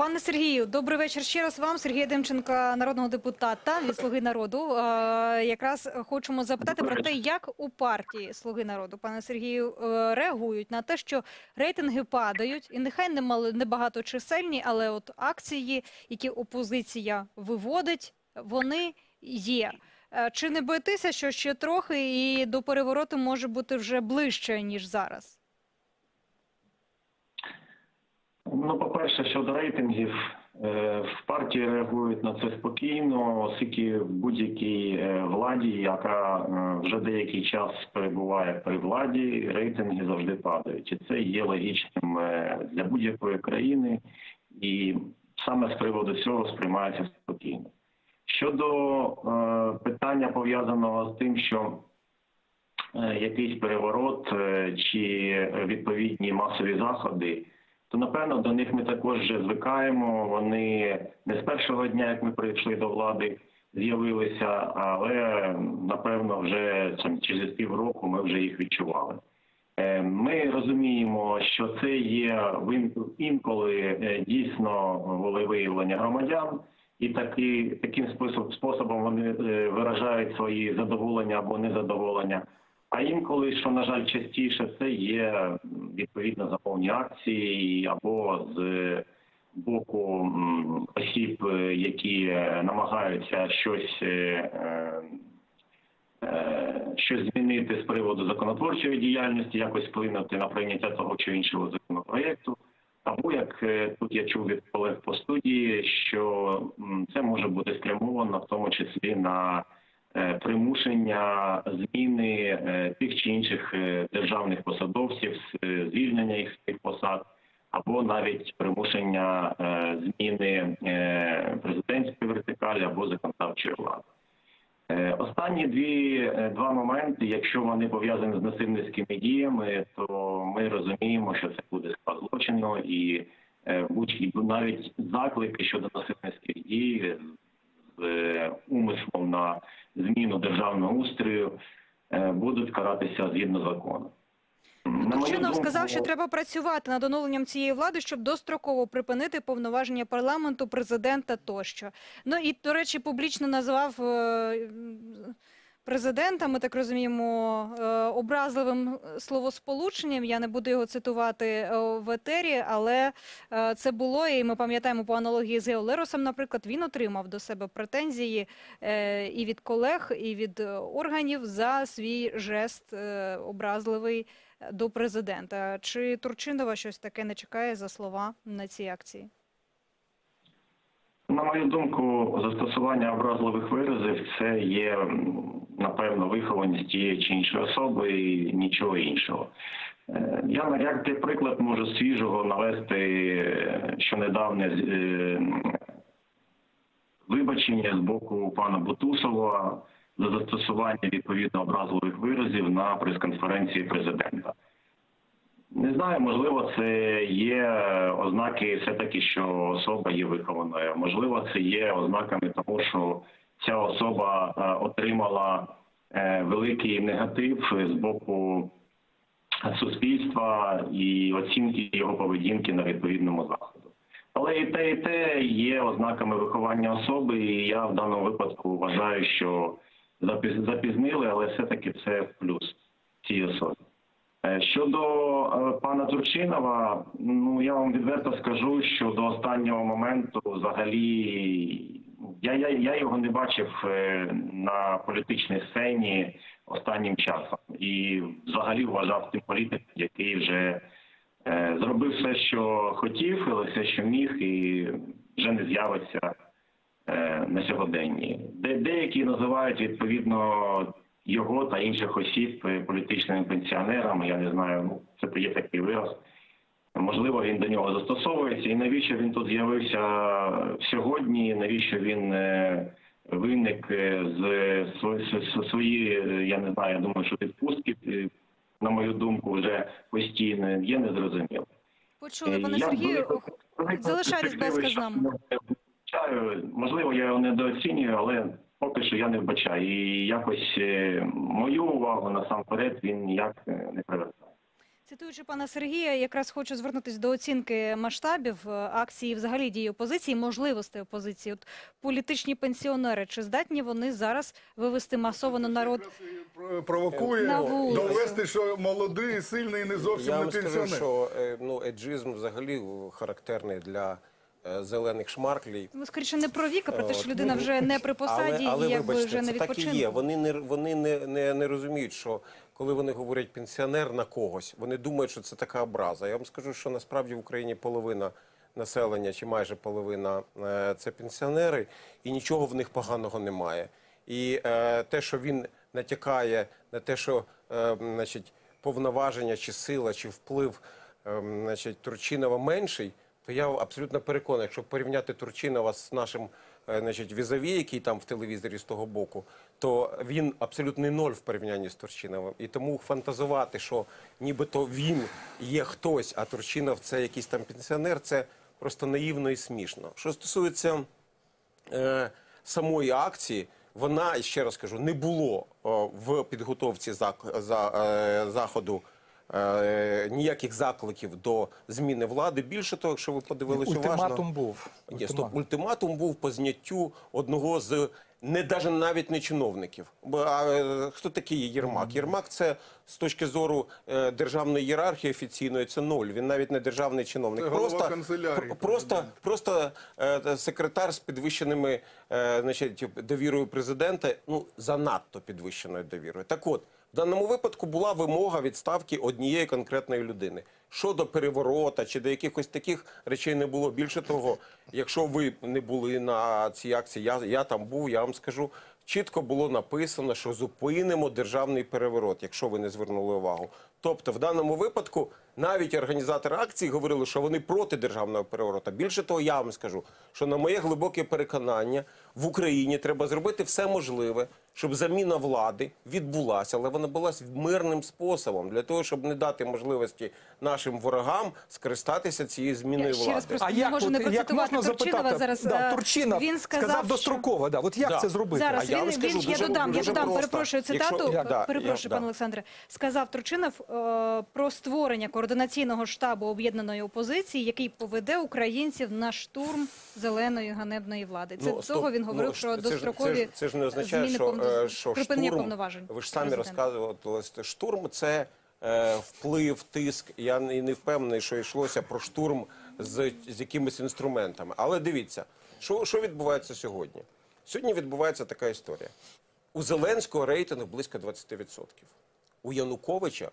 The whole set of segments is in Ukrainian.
Пане Сергію, добрий вечір ще раз вам. Сергія Демченка, народного депутата від «Слуги народу». Якраз хочемо запитати про те, як у партії «Слуги народу», пане Сергію, реагують на те, що рейтинги падають, і нехай не багаточисельні, але от акції, які опозиція виводить, вони є. Чи не боїтеся, що ще трохи і до перевороту може бути вже ближче, ніж зараз? Ну, по-перше, щодо рейтингів, в партії реагують на це спокійно, оскільки в будь-якій владі, яка вже деякий час перебуває при владі, рейтинги завжди падають. І це є логічним для будь-якої країни, і саме з приводу цього сприймається спокійно. Щодо питання, пов'язаного з тим, що якийсь переворот чи відповідні масові заходи, то, напевно, до них ми також вже звикаємо. Вони не з першого дня, як ми прийшли до влади, з'явилися, але, напевно, вже через півроку ми вже їх відчували. Ми розуміємо, що це є інколи дійсно волевиявлення громадян, і таким способом вони виражають свої задоволення або незадоволення. А інколи, що, на жаль, частіше, це є відповідно замовні акції або з боку осіб, які намагаються щось змінити з приводу законотворчої діяльності, якось вплинути на прийняття того чи іншого законопроєкту. Або, як тут я чув від колег по студії, що це може бути спрямовано в тому числі на примушення зміни тих чи інших державних посадовців, звільнення їх з цих посад, або навіть примушення зміни президентської вертикалі або законодавчої влади. Останні два моменти, якщо вони пов'язані з насильницькими діями, то ми розуміємо, що це буде склад злочину, і навіть заклики щодо насильницьких дій з умислом на зміну державного устрою будуть каратися згідно закону. Турчинов сказав, що треба працювати над оновленням цієї влади, щоб достроково припинити повноваження парламенту, президента тощо. Ну і, до речі, публічно назвав президента, ми так розуміємо, образливим словосполученням. Я не буду його цитувати в етері, але це було, і ми пам'ятаємо по аналогії з Гео Леросом, наприклад, він отримав до себе претензії і від колег, і від органів за свій жест образливий до президента. Чи Турчинова щось таке не чекає за слова на цій акції? На мою думку, застосування образливих виразів – це є, напевно, вихованість тієї чи іншої особи і нічого іншого. Я, як приклад, можу свіжого навести, що недавнє вибачення з боку пана Бутусова за застосування відповідно образливих виразів на прес-конференції президента. Не знаю, можливо, це є ознаки все-таки, що особа є вихованою. Можливо, це є ознаками того, що ця особа отримала великий негатив з боку суспільства і оцінки його поведінки на відповідному заходу. Але і те є ознаками виховання особи, і я в даному випадку вважаю, що запізнили, але все-таки це в плюс цій особі. Щодо пана Турчинова, ну, я вам відверто скажу, що до останнього моменту взагалі я його не бачив на політичній сцені останнім часом. І взагалі вважав тим політиком, який вже зробив все, що хотів, але все, що міг, і вже не з'явиться на сьогоденні. Деякі називають відповідно його та інших осіб політичними пенсіонерами, я не знаю, ну, це є такий вираз. Можливо, він до нього застосовується. І навіщо він тут з'явився сьогодні, навіщо він виник з своєї, я не знаю, я думаю, що відпустки, на мою думку, вже постійно, є незрозуміло. Почули, пане Сергію, залишайтесь, будь ласка, з нами. Можливо, я його недооцінюю, але поки що я не вбачаю. І якось мою увагу насамперед він ніяк не привертає. Цитуючи пана Сергія, якраз хочу звернутися до оцінки масштабів акції, взагалі дії опозиції, можливостей опозиції. От політичні пенсіонери, чи здатні вони зараз вивести масово на народ Провокує на вулицю? довести, що молодий, сильний, не зовсім Я не вам скажу, пенсіонер. що еджизм взагалі характерний для зелених шмарклів. Ну, скоріше, не про вік, а про те, що людина вже не при посаді але і якби вибачте, вже на це так і відпочинку. є. Вони не розуміють, що коли вони говорять пенсіонер на когось, вони думають, що це така образа. Я вам скажу, що насправді в Україні половина населення, чи майже половина, це пенсіонери, і нічого в них поганого немає. І те, що він натякає на те, що значить, повноваження, чи сила, чи вплив значить, Турчинова менший, то я абсолютно переконаний, якщо порівняти Турчинова з нашим значить, візаві, який там в телевізорі з того боку, то він абсолютний ноль в порівнянні з Турчиновим. І тому фантазувати, що нібито він є хтось, а Турчинов це якийсь там пенсіонер, це просто наївно і смішно. Що стосується самої акції, вона, ще раз кажу, не було в підготовці заходу ніяких закликів до зміни влади. Більше того, якщо ви подивились уважно... Ультиматум був. Ультиматум був по зняттю одного з навіть не чиновників. Хто такий є Єрмак? Єрмак – це з точки зору державної ієрархії офіційної, це ноль. Він навіть не державний чиновник. Це голова канцелярії. Просто секретар з підвищеними значить, довірою президента, ну, занадто підвищеною довірою. Так от, в даному випадку була вимога відставки однієї конкретної людини. Щодо переворота чи до якихось таких речей не було. Більше того, якщо ви не були на цій акції, я там був, я вам скажу, чітко було написано, що зупинимо державний переворот, якщо ви не звернули увагу. Тобто, в даному випадку, навіть організатори акції говорили, що вони проти державного переворота. Більше того, я вам скажу, що на моє глибоке переконання, в Україні треба зробити все можливе, щоб заміна влади відбулася, але вона була мирним способом, для того, щоб не дати можливості нашим ворогам скористатися цією зміною Я ще раз влади. просто А не як, можу не як процитувати можна Турчинова запитати? зараз. Да, Турчинов Він сказав що... достроково. Да. От як Да. це зробити? Зараз я вам він, скажу, я додам, дуже просто. перепрошую цитату, Якщо- перепрошую, пане Олександре. Сказав Турчинов про створення координаційного штабу об'єднаної опозиції, який поведе українців на штурм зеленої ганебної влади. Це того він говорив про дострокові це ж не означає, зміни що припинення штурм, повноважень. ви ж самі президента. розказували, штурм – це вплив, тиск. Я не впевнений, що йшлося про штурм з якимись інструментами. Але дивіться, що відбувається сьогодні? Сьогодні відбувається така історія. У Зеленського рейтинг близько 20%. У Януковича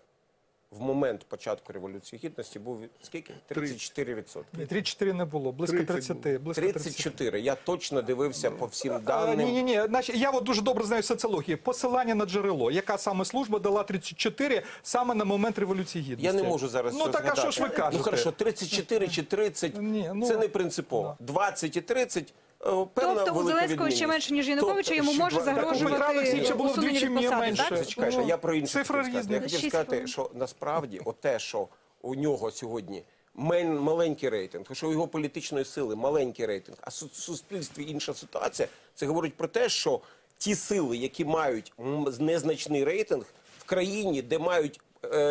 в момент початку Революції Гідності був скільки? 34%. Ні, 34 не було, близько 30. Близько 30. 34. Я точно дивився по всім даним. Ні. Я от дуже добре знаю соціологію. Посилання на джерело. Яка саме служба дала 34 саме на момент Революції Гідності? Я не можу зараз Ну так, а що ж ви кажете? Ну хорошо, 34 чи 30 це не принципово. 20 і 30 певна Тобто у велика Зеленського відмінність. ще менше, ніж Януковича, йому може У Петра загрожувати Олексійовича було усунення вдвічі від посади, менше. так? Зачекайте, я про інше Цифри хотів сказати. різні. Я хотів 6 сказати, хвилин. що насправді те, що у нього сьогодні маленький рейтинг, що у його політичної сили маленький рейтинг, а в суспільстві інша ситуація, це говорить про те, що ті сили, які мають незначний рейтинг в країні, де мають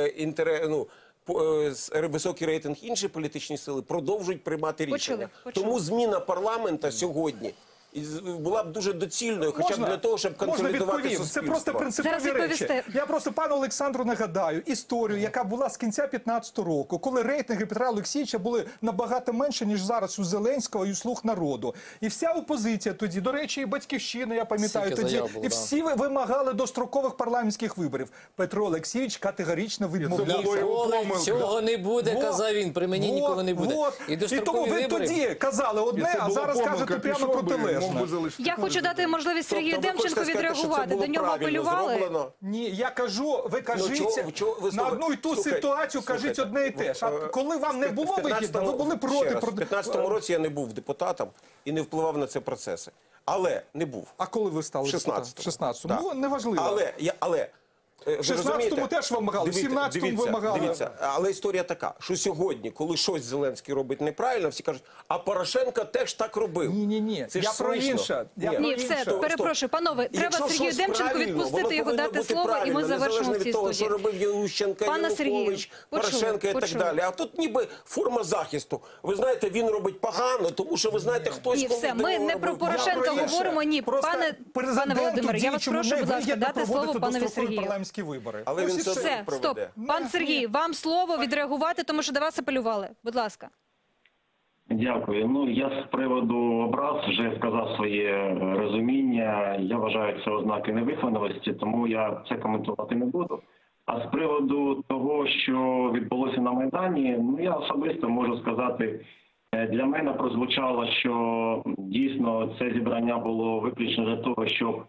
високий рейтинг інші політичні сили, продовжують приймати рішення. Почули. Тому зміна парламента сьогодні була б дуже доцільною, хоча б для того, щоб консолідувати відповім? суспільство. Це просто принципові Зараз речі. відповісте. Я просто пану Олександру нагадаю історію, яка була з кінця 15-го року, коли рейтинги Петра Олексійовича були набагато менше, ніж зараз у Зеленського і у «Слуг народу». І вся опозиція тоді, до речі, і «Батьківщина», я пам'ятаю Стільки тоді, заяв було, і всі вимагали дострокових парламентських виборів. Петро Олексійович категорично відмовився. було його помилка. Цього не буде, Вот, казав він, при мені ніколи не буде. І тому ви тоді казали одне, а зараз кажете прямо протилежне. Я хочу дати можливість Сергію Тобто ви Демченку хочете сказати, що це відреагувати. було До нього правильно апелювали. зроблено? Ні, я кажу, ви кажіть, ви на одну і ту слухайте, ситуацію кажіть одне і те ж. А коли вам не було вигідно, ви були проти. В 15-му році я не був депутатом і не впливав на ці процеси. Але не був. А коли ви стали В 16-му. 16-му? Так. Ну, неважливо. Але Ви В 16-му розумієте? теж вимагали, в 17-му вимагали. Дивіться, але історія така, що сьогодні, коли щось Зеленський робить неправильно, всі кажуть, а Порошенко теж так робив. Ні. Це ж Я про смішно. інше. Я Ні. про Ні, інше. все, перепрошую, панове, треба Якщо Сергію щось Демченку правильно, відпустити воно його, повинно дати бути слово, і ми правильно, завершимо незалежно в цій від того, що студії. робив Ющенко, Пане Сергію, Янукович, почули, Порошенко і так почули. далі. А тут ніби форма захисту. Ви знаєте, він робить погано, тому що ви знаєте, хтось Ні, все, колись до ми нього не про робив. Порошенка Я про інше. говоримо, ні. Просто Пане президенту Володимире, я вас діючому прошу, будь ласка, невигідно дати слово проводити панові дострокові Сергію. парламентські вибори. Але Ось він і це все. Все, стоп. проведе. Пан Сергій, вам слово відреагувати, тому що до вас апелювали. Будь ласка. Дякую. Ну, я з приводу образ вже сказав своє розуміння. Я вважаю, це ознаки невихованості, тому я це коментувати не буду. А з приводу того, що відбулося на Майдані, ну, я особисто можу сказати, для мене прозвучало, що дійсно це зібрання було виключно для того, щоб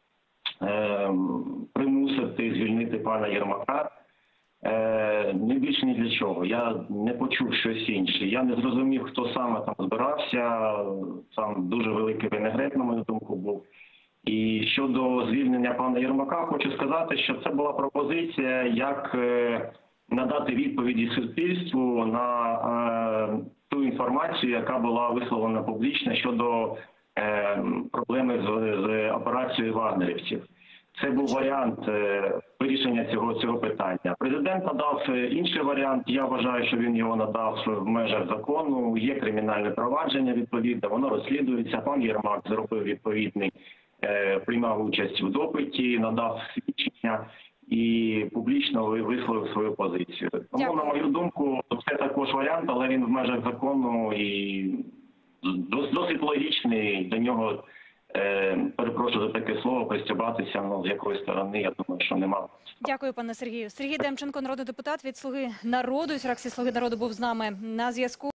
примусити звільнити пана Єрмака. Не більше ні для чого. Я не почув щось інше. Я не зрозумів, хто саме там збирався. Там дуже великий винегрет, на мою думку, був. І щодо звільнення пана Єрмака, хочу сказати, що це була пропозиція, як надати відповіді суспільству на ту інформацію, яка була висловлена публічно щодо проблеми з операцією вагнерівців. Це був варіант вирішення цього питання. Президент надав інший варіант. Я вважаю, що він його надав в межах закону. Є кримінальне провадження відповідне, воно розслідується. Пан Єрмак зробив відповідний, приймав участь у допиті, надав свідчення і публічно висловив свою позицію. Тому, Дякую. на мою думку, це також варіант, але він в межах закону і досить логічний. До нього, перепрошую за таке слово, пристібатися, ну, з якоїсь сторони, я думаю, що нема. Дякую, пане Сергію. Сергій Демченко, народний депутат від «Слуги народу». Фракції «Слуги народу» був з нами на зв'язку.